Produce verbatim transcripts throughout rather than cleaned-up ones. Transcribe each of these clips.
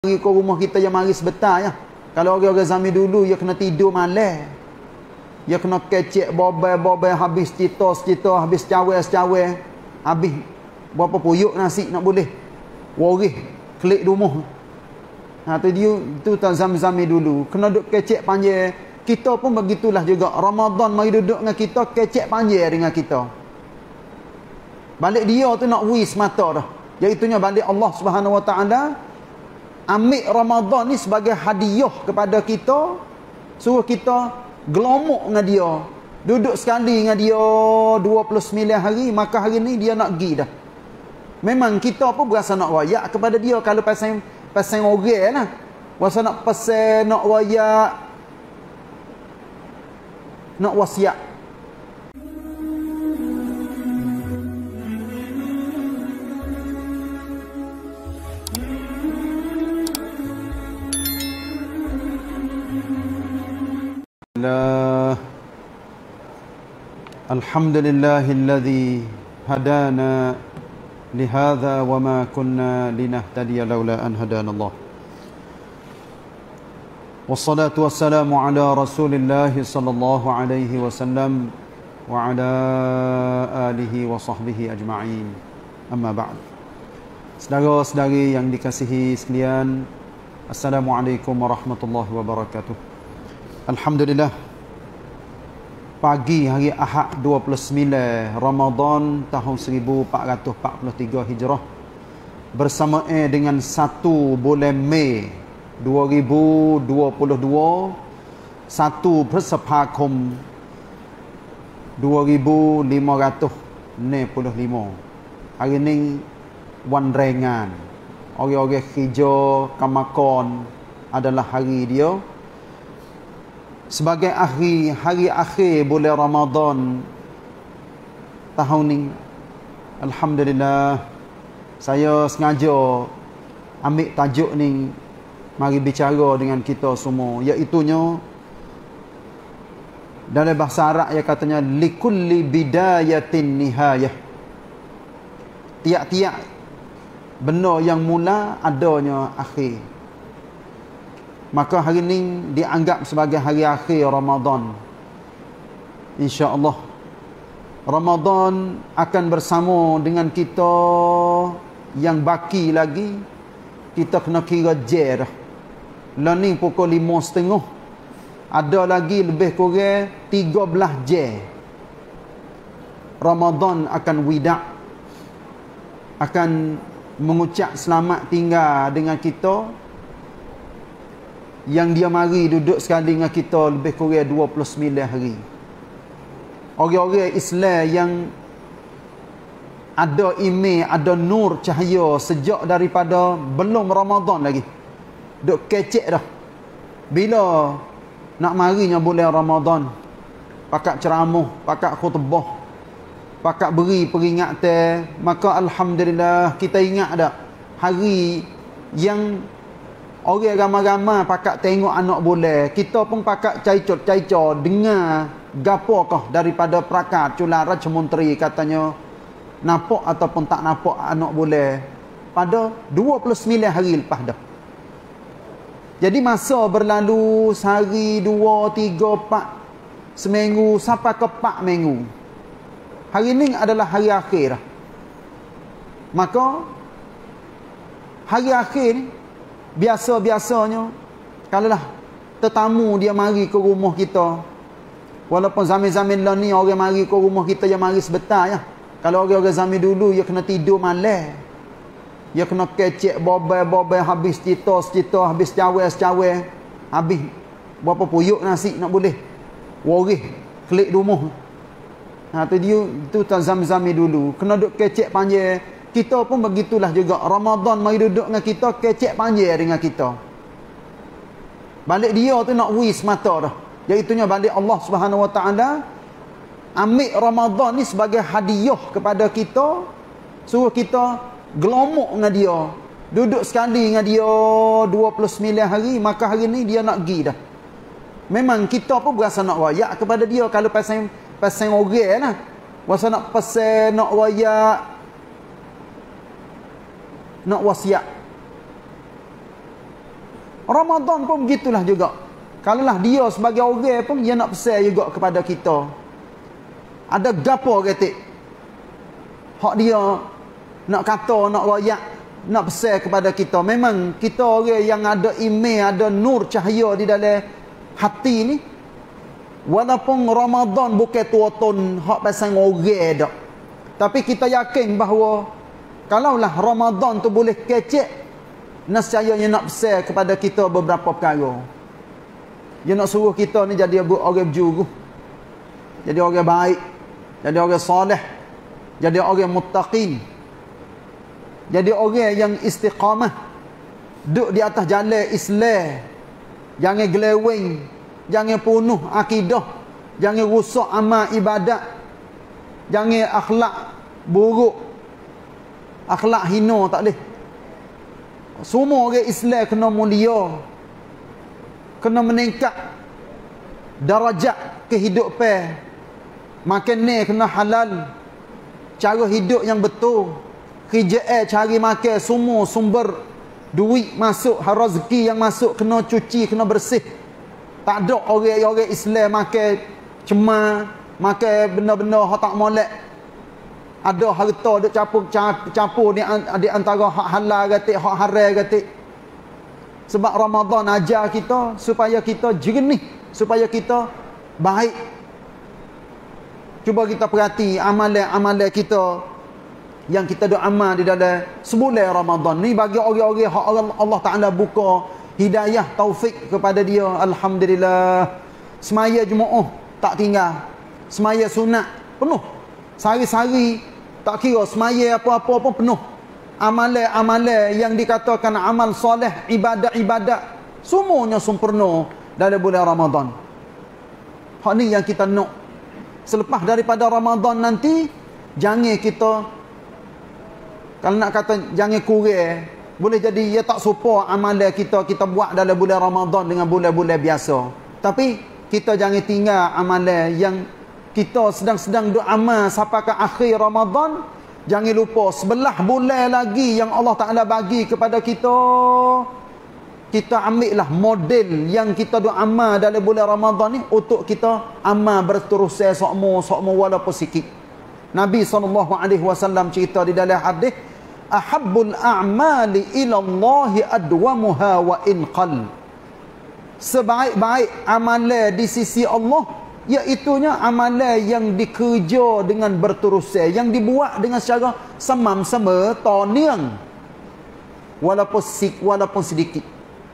Mari ke rumah kita yang mari sebentar ya. Kalau orang-orang zaman dulu dia kena tidur malam. Dia kena kecek bobai-bobai habis cerita-cerita, habis cawe-cawe, habis berapa puyuk nasi nak boleh. Waris klik rumah. Ha tu dia tu tak zaman-zaman dulu. Kena duk kecek panjang. Kita pun begitulah juga. Ramadan mari duduk dengan kita kecek panjang dengan kita. Balik dia tu nak wis mata dah. Iaitunya balik Allah Subhanahu Wa Taala ambil Ramadan ni sebagai hadiah kepada kita, suruh kita gelomok dengan dia, duduk sekali dengan dia dua puluh sembilan hari, maka hari ni dia nak pergi dah. Memang kita pun berasa nak royak kepada dia kalau pasang pasang orang lah. Berasa nak pasang, nak royak, nak wasiat. Alhamdulillahilladzi hadana lihadza wa ma kunna linahtadiya laula an hadanallah. Wassalatu wassalamu ala Rasulillah sallallahu alaihi wasallam wa ala alihi wa sahbihi ajma'in. Amma ba'd. Saudara-saudari yang dikasihi sekalian, Assalamualaikum warahmatullahi wabarakatuh. Alhamdulillah, pagi hari Ahad dua puluh sembilan Ramadan tahun seribu empat ratus empat puluh tiga Hijrah bersamaan dengan satu bulan Mei dua ribu dua puluh dua, satu September dua ribu lima ratus enam puluh lima. Hari ni wan rengan. Orang-orang hijau Kamakon adalah hari dia. Sebagai akhir, hari akhir bulan Ramadan tahun ni, Alhamdulillah, saya sengaja ambil tajuk ni mari bicara dengan kita semua, iaitunya dalam bahasa Arab ia katanya likulli bidayatin nihayah. Tiap-tiap benda yang mula adanya akhir. Maka hari ini dianggap sebagai hari akhir Ramadan. InsyaAllah Ramadan akan bersama dengan kita yang baki lagi. Kita kena kira je dah. Lah ni pukul lima setengah. Ada lagi lebih kurang tiga belas je. Ramadan akan widak. Akan mengucap selamat tinggal dengan kita. Yang dia mari duduk sekali dengan kita lebih kurang dua puluh sembilan hari. Orang-orang Islam yang ada iman, ada nur cahaya sejak daripada belum Ramadan lagi. Duk kecek dah. Bila nak marinya bulan Ramadan, pakat ceramah, pakat khutbah, pakat beri peringatan, maka Alhamdulillah kita ingat dah hari yang orang ramai-ramai pakat tengok anak bulan. Kita pun pakat caicot-caicot dengar gapokah daripada Prakat Cula Raja Menteri katanya nampak ataupun tak nampak anak bulan pada dua puluh sembilan hari lepas dah. Jadi masa berlalu sehari, dua, tiga, empat, seminggu sampai ke empat minggu. Hari ini adalah hari akhir. Maka hari akhir ni biasa-biasanya kalaulah tetamu dia mari ke rumah kita, walaupun zaman-zaman lah ni orang mari ke rumah kita yang mari sebentar ya. Kalau orang-orang zaman dulu dia kena tidur malam. Dia kena kecek bobai-bobai habis cerita-cerita, habis cawe-cawe, habis berapa puyuk nasi nak boleh. Waris klik rumah. Ha tu dia tu tak zaman-zaman dulu. Kena duk kecek panjang. Kita pun begitulah juga. Ramadan mari duduk dengan kita kecek panjang dengan kita. Balik dia tu nak wis mata dah. Iaitunya balik Allah Subhanahu Wa Taala ambil Ramadan ni sebagai hadiah kepada kita, suruh kita gelomok dengan dia, duduk sekali dengan dia dua puluh sembilan hari, maka hari ni dia nak pergi dah. Memang kita pun berasa nak royak kepada dia kalau pasang pasang orang lah. Berasa nak pasang, nak royak, nak wasiat. Ramadan pun begitulah juga. Kalaulah dia sebagai orang pun dia nak pesan juga kepada kita. Ada gapo ketik hak dia nak kata, nak royak, nak pesan kepada kita. Memang kita orang yang ada iman, ada nur cahaya di dalam hati ni. Walaupun Ramadan bukan tuatun hak pasang orang dak. Tapi kita yakin bahawa kalaulah Ramadan tu boleh kecek, nescayanya nak pesan kepada kita beberapa perkara. Dia nak suruh kita ni jadi orang berjuru, jadi orang baik, jadi orang soleh, jadi orang muttaqin, jadi orang yang istiqamah, duduk di atas jalan Islam. Jangan geleweng, jangan punuh akidah, jangan rusak amal ibadat, jangan akhlak buruk, akhlak hina tak boleh. Semua orang Islam kena mulia, kena meningkat darajat kehidupan. Makan ni kena halal, cara hidup yang betul, kerjaan cari makan, semua sumber duit masuk, rezeki yang masuk kena cuci, kena bersih. Tak ada orang-orang Islam makan cemar, makan benda-benda hak tak molek. Ada harta duk campur campur di, di antara hak halal gatik, hak haram gatik. Sebab Ramadan ajar kita supaya kita jernih, supaya kita baik. Cuba kita perhati amalan-amalan kita yang kita duk amal di dalam sebulan Ramadan ni, bagi orang-orang hak Allah Taala buka hidayah taufik kepada dia. Alhamdulillah. Semaya Jumaat tak tinggal, semaya sunat penuh, sehari-hari tak kira semaya apa-apa pun penuh. Amalan-amalan yang dikatakan amal soleh, ibadat-ibadat, semuanya sempurna dalam bulan Ramadan. Hak ni yang kita nak. Selepas daripada Ramadan nanti, jangan kita, kalau nak kata jangan kurang, boleh jadi ia tak serupa amalan kita kita buat dalam bulan Ramadan dengan bulan-bulan biasa. Tapi kita jangan tinggal amalan yang kita sedang-sedang duk amal sampai ke akhir Ramadan. Jangan lupa sebelah bulan lagi yang Allah Ta'ala bagi kepada kita. Kita ambillah model yang kita duk amal dalam bulan Ramadan ni untuk kita amal berterusan sokmo-sokmo walaupun sikit. Nabi sallallahu alaihi wasallam cerita di dalam hadis, ahabbul a'mali ila Allah adwamuha wa in qal. Sebaik-baik amalan di sisi Allah iaitunya amalan yang dikerja dengan berterusan, yang dibuat dengan secara semam-sama, toniang, walaupun sik walaupun sedikit.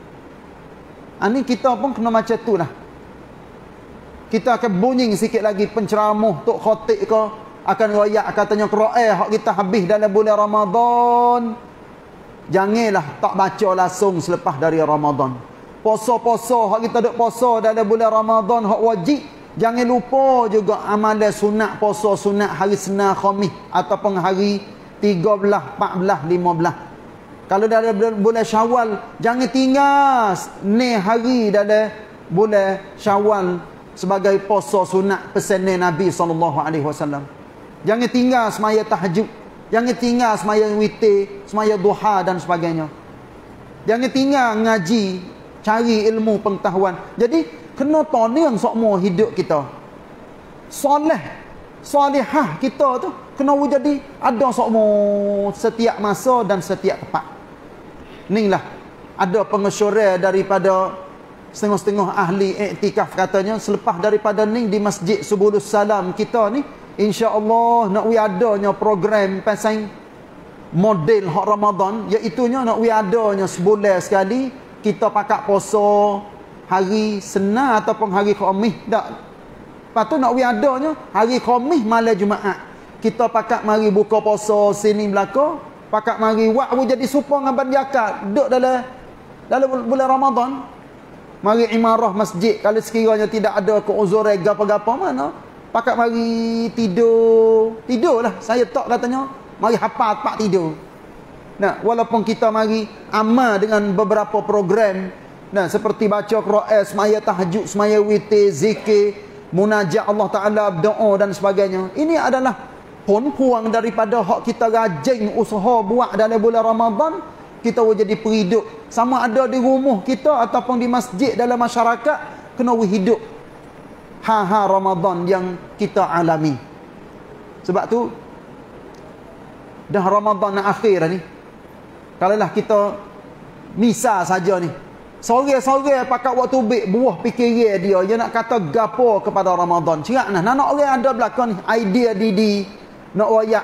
Ini kita pun kena macam tu lah. Kita akan bunyi sikit lagi penceramah Tok Khatib ke, akan royak katanya Quran hak kita habis dalam bulan Ramadan. Janganlah tak baca langsung selepas dari Ramadan. Puasa-puasa hak kita duk puasa dalam bulan Ramadan hak wajib, jangan lupa juga amalan sunat puasa sunat hari Senin Khamis ataupun hari tiga belas, empat belas, lima belas. Kalau dalam bulan Syawal, jangan tinggal ni hari dalam bulan Syawal sebagai puasa sunat pesanan Nabi sallallahu alaihi wasallam. Jangan tinggal semaya tahajud, jangan tinggal semaya witir, semaya duha dan sebagainya. Jangan tinggal ngaji, cari ilmu pengetahuan. Jadi kena toniang semua hidup kita. Soleh, solihah kita tu kena jadi ada semua setiap masa dan setiap tempat. Inilah ada pengesyuran daripada setengah-setengah ahli iktikaf katanya, selepas daripada ni di Masjid Subulus Salam kita ni, insya-Allah nak wi adanya program pasang model hak Ramadan, iaitunya nak wi adanya sebulan sekali kita pakak puasa hari Senin ataupun hari Khamis dak. Lepas tu nak wi adanya hari Khamis malam Jumaat kita pakak mari buka puasa sini belaka, pakak mari wak jadi supaya dengan banjakat duduk dalam dalam bulan Ramadan. Mari imarah masjid kalau sekiranya tidak ada keuzuran gapo-gapo mana, pakak mari tidur, tidurlah. Saya tak katanya mari hafal pak tidur. Nah, walaupun kita mari amal dengan beberapa program, nah seperti baca Quran, semaya tahajud, semaya witir, zikir, munajat Allah Taala, doa dan sebagainya. Ini adalah puang daripada hak kita rajin usaha buat dalam bulan Ramadan. kita jadi perhidup. Sama ada di rumah kita ataupun di masjid dalam masyarakat, kena hidup ha-ha Ramadan yang kita alami. Sebab tu dah Ramadan nak akhir ni, kalaulah kita misal saja ni, sore-sore pakat waktu bik buah fikiran dia, dia nak kata gapo kepada Ramadan. Cerak nah, nak orang ada belakang ni idea didi nak royak.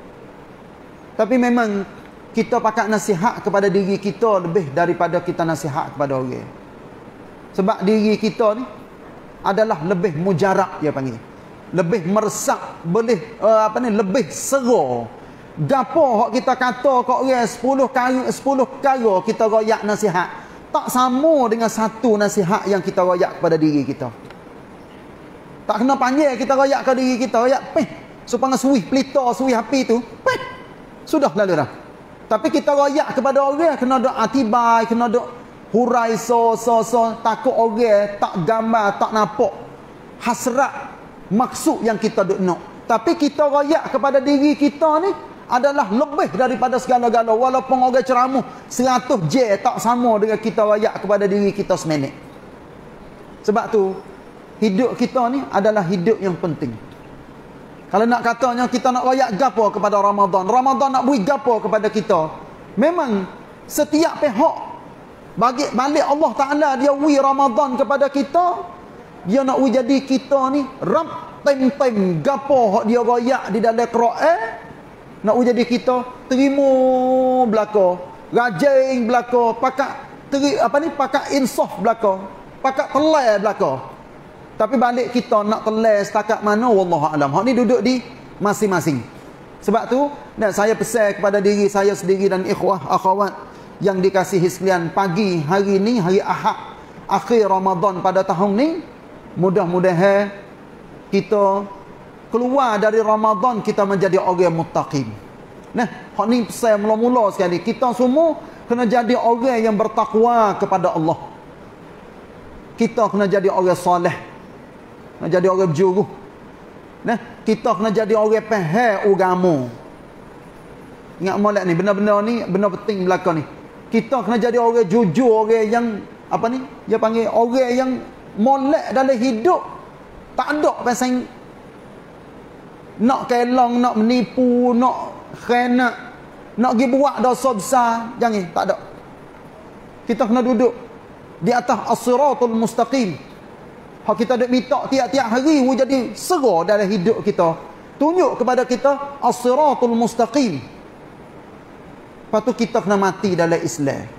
Tapi memang kita pakat nasihat kepada diri kita lebih daripada kita nasihat kepada orang. Sebab diri kita ni adalah lebih mujarab, dia panggil. Lebih meresap, boleh uh, apa ni, lebih sera. Gapo hak kita kata kat orang sepuluh kali sepuluh kali kita royak nasihat, tak sama dengan satu nasihat yang kita royak kepada diri kita. Tak kena panggil kita royak ke diri kita, royak peh supaya suih pelita, suih api tu, peh sudah lalu dah. Tapi kita royak kepada orang, kena ada atibai, kena ada hurai so so so, takut orang tak gambar, tak nampak hasrat maksud yang kita duk nak. Tapi kita royak kepada diri kita ni adalah lebih daripada segala-gala. Walaupun orang ceramah seratus je, tak sama dengan kita royak kepada diri kita seminit. Sebab tu hidup kita ni adalah hidup yang penting. Kalau nak katanya kita nak royak gapo kepada Ramadan, Ramadan nak beri gapo kepada kita, memang setiap pihak bagi balik Allah Ta'ala dia beri Ramadan kepada kita, dia nak beri jadi kita ni rap tem-tem gapo hak dia royak di dalam Quran, nak beri jadi kita terima belaka, rajin belaka, pakat teri, apa ni, pakat insaf belaka, pakat telai belaka. Tapi balik kita nak telai setakat mana, wallahu alam. Hak ni duduk di masing-masing. Sebab tu, dan saya pesan kepada diri saya sendiri dan ikhwah akhwat yang dikasihi sekalian, pagi hari ni, hari Ahad akhir Ramadan pada tahun ni, mudah-mudahan kita keluar dari Ramadan kita menjadi orang muttaqin. Nah, hak ni pesan mula-mula sekali. Kita semua kena jadi orang yang bertakwa kepada Allah. Kita kena jadi orang soleh, nak jadi orang berjuru. Nah, kita kena jadi orang faham agama. Ingat molek ni, benda-benda ni benda penting belakang ni. Kita kena jadi orang jujur, orang yang apa ni? Dia panggil orang yang molek dalam hidup. Tak ada pasal nak kelong, nak menipu, nak khianat, nak pergi buat dosa besar. Jangan, tak ada. Kita kena duduk di atas as-siratul mustaqim. Hak kita duk minta tiap-tiap hari we jadi sera dalam hidup kita. Tunjuk kepada kita as-siratul mustaqim. Lepas tu kita kena mati dalam Islam.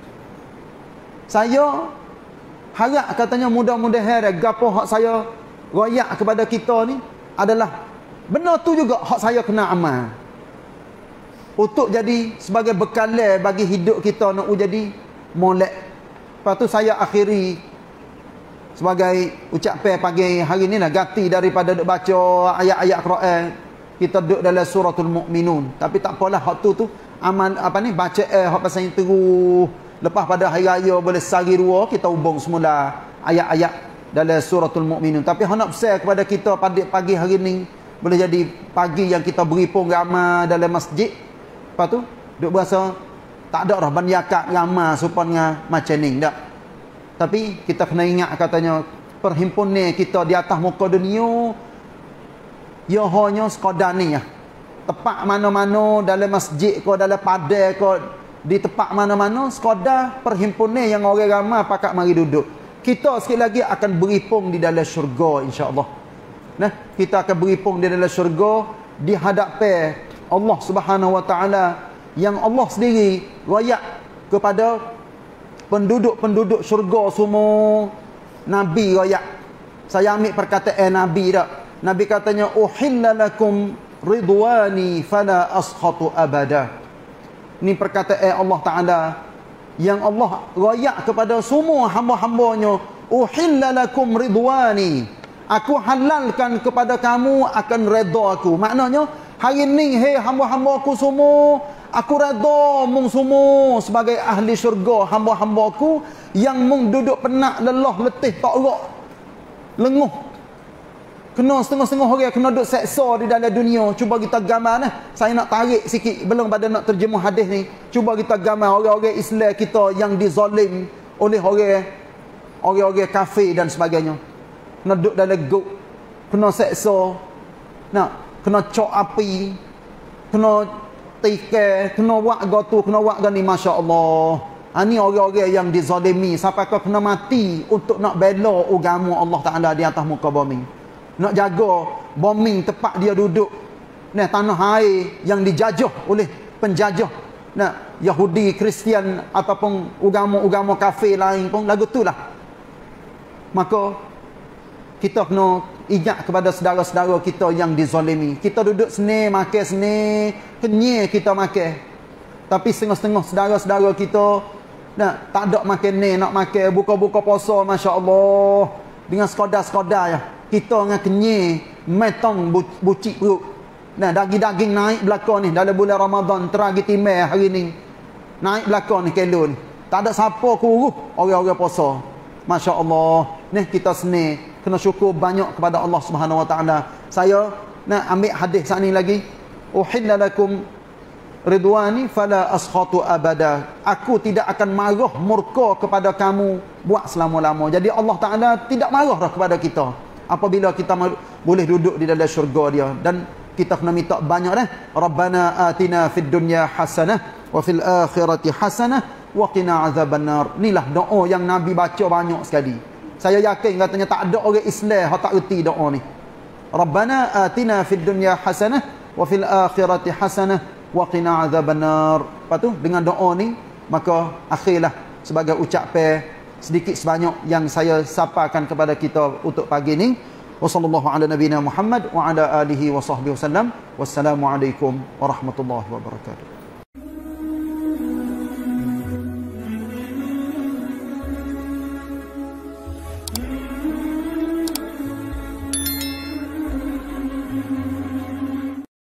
Saya harap katanya mudah-mudahan gapo hak saya royak kepada kita ni adalah benar tu juga hak saya kena amal. Untuk jadi sebagai bekalan bagi hidup kita nak jadi molek. Lepas tu saya akhiri sebagai ucapan pagi hari ni lah, ganti daripada duk baca ayat-ayat Quran, kita duduk dalam suratul Mukminun. Tapi tak apalah, hak tu tu aman apa ni, baca eh hak pasal yang terus lepas pada hari raya boleh sehari dua kita hubung semula ayat-ayat dalam suratul Mukminun. Tapi hak nak pesan kepada kita pada pagi hari ni boleh jadi pagi yang kita beri pun ramai dalam masjid. Lepas tu duk berasa tak ada dah banyakat ramai supaya macam ni tak. Tapi kita kena ingat katanya perhimpunan kita di atas muka dunia ia hanya sekadar ni ya. Tempat mana-mana dalam masjid ke, dalam padai ke, di tempat mana-mana sekadar perhimpunan yang orang ramai pakat mari duduk. Kita sikit lagi akan beripung di dalam syurga insya-Allah. Nah, kita akan beripung di dalam syurga di hadapan Allah Subhanahu wa taala yang Allah sendiri royak kepada penduduk-penduduk syurga semua. Nabi royak. Saya ambil perkataan Nabi dak. Nabi katanya uhilla lakum ridwani fala askhatu abada. Ini perkataan Allah Taala yang Allah royak kepada semua hamba-hambanya. Uhilla lakum ridwani. Aku halalkan kepada kamu akan redha aku. Maknanya hari ni hei hamba-hamba aku semua, aku redha mung semua sebagai ahli syurga, hamba-hambaku yang mung duduk penat, lelah, letih, tak erak, lenguh kena setengah-setengah orang kena duk seksa di dalam dunia. Cuba kita gambar nah. Saya nak tarik sikit belum pada nak terjemah hadis ni. Cuba kita gambar orang-orang Islam kita yang dizalim oleh orang orang-orang kafir dan sebagainya. Kena duk dalam guk, kena seksa. Nak kena cok api, kena tikai, kena buat gotu, kena buat gani, masya-Allah. Ha, ni orang-orang yang dizalimi sampai kau kena mati untuk nak bela agama Allah Taala di atas muka bumi. Nak jaga bombing tempat dia duduk. Nah, tanah air yang dijajah oleh penjajah. Nah, Yahudi, Kristian ataupun agama-agama kafir lain pun lagu itulah. Maka kita kena ingat kepada saudara-saudara kita yang dizalimi. Kita duduk sini, makan sini, kenyai kita makan. Tapi setengah-setengah saudara-saudara kita nak tak ada makan ni, nak makan buka-buka puasa, masya-Allah. Dengan sekadar-sekadar ya. Kita dengan kenyai, metong bu, bucik perut. Nah, daging-daging naik belakang ni dalam bulan Ramadan teragi timai hari ni. Naik belakang ni kilo ni. Tak ada siapa kurus orang-orang puasa. Masya-Allah. Ni kita seni kena syukur banyak kepada Allah Subhanahu Wa Taala. Saya nak ambil hadis saat ni lagi. Uhilla lakum ridwani fala askhatu abada. Aku tidak akan marah murka kepada kamu buat selama-lama. Jadi Allah Taala tidak marah dah kepada kita apabila kita boleh duduk di dalam syurga dia. Dan kita kena minta banyak dah. Rabbana atina fid dunya hasanah wa fil akhirati hasanah wa qina azabannar. Inilah doa yang Nabi baca banyak sekali. Saya yakin katanya tak ada orang Islam yang tak erti doa ni. Rabbana atina fid dunya hasanah wa fil akhirati hasanah wa qina azabannar. Lepas tu dengan doa ni maka akhirlah sebagai ucapan sedikit sebanyak yang saya sapakan kepada kita untuk pagi ni. Wassallallahu ala nabiyina Muhammad wa ala alihi wa sahbihi wasallam. Wassalamualaikum warahmatullahi wabarakatuh.